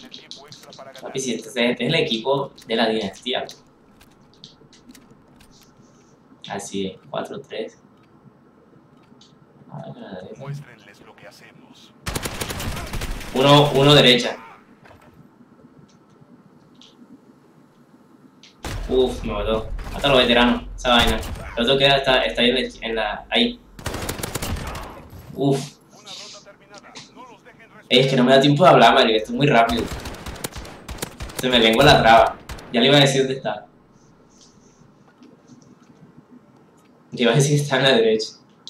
Papi, si este es el equipo de la dinastía. Así es, 4-3. Muéstrenles lo que hacemos. Uno derecha. Uf, me mató. Mata a los veteranos, esa vaina. El otro queda está ahí ahí. Uf. Una ronda terminada. No los dejen respirar. Es que no me da tiempo de hablar, marica, esto es muy rápido. Se me lengua la traba. Ya le iba a decir dónde está. Le iba a decir que está en la derecha.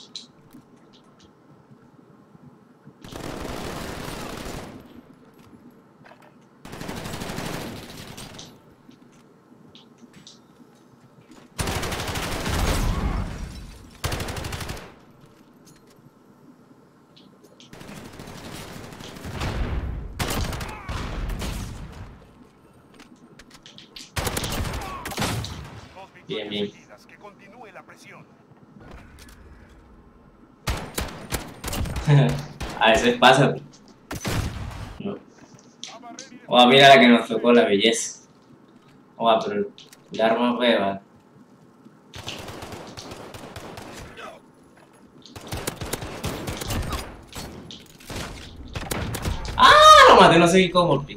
Bien, bien. Que continúe la presión. A veces pasa. No. Oh, mira la que nos tocó, la belleza. Oh, pero el arma beba. ¡Ah! Lo maté, no sé cómo, morpí.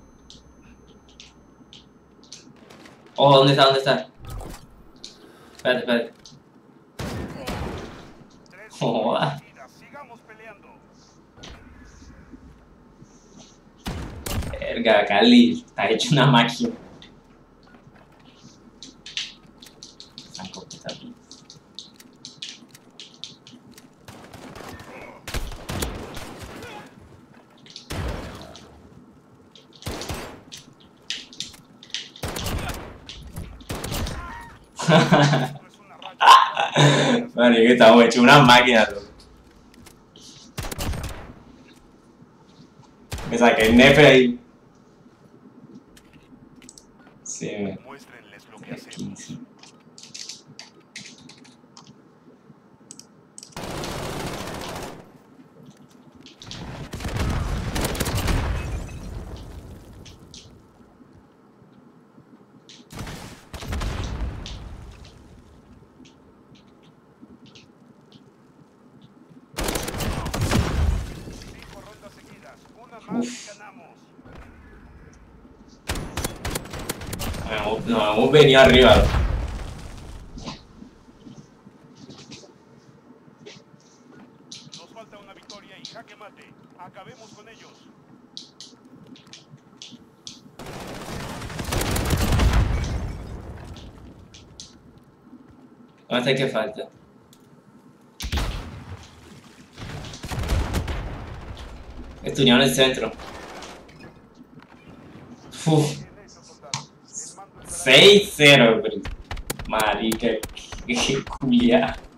Oh, ¿dónde está? ¿Dónde está? Espérate, espérate. Joda. Sigamos peleando. Verga, Cali, está hecho una máquina. Franco, está bien. Bueno, que estamos hechos una máquina, loco. Me saqué el nefe ahí. Sí, me. Muéstrenles lo que hacemos. 15. Uf. Nos hemos venido arriba. Nos falta una victoria y jaque mate. Acabemos con ellos. ¿Dónde está el que falta? Estudiaron el centro. Uf. 6-0, marica. Qué culia.